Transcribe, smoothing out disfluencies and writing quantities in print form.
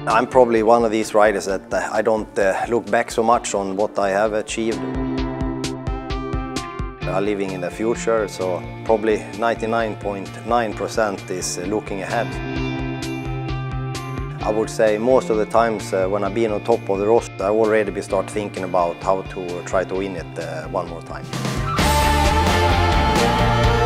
I'm probably one of these riders that I don't look back so much on what I have achieved. I'm living in the future, so probably 99.9% is looking ahead. I would say most of the times when I've been on top of the roster, I already start thinking about how to try to win it one more time.